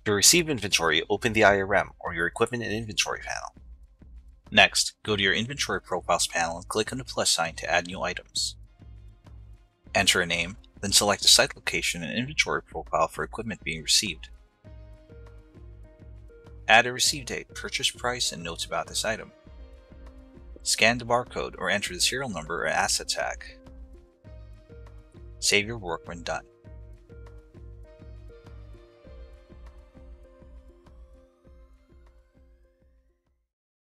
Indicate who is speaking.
Speaker 1: To receive inventory, open the IRM or your Equipment and Inventory panel. Next, go to your Inventory Profiles panel and click on the plus sign to add new items. Enter a name, then select the site location and inventory profile for equipment being received. Add a receive date, purchase price, and notes about this item. Scan the barcode or enter the serial number or asset tag. Save your work when done.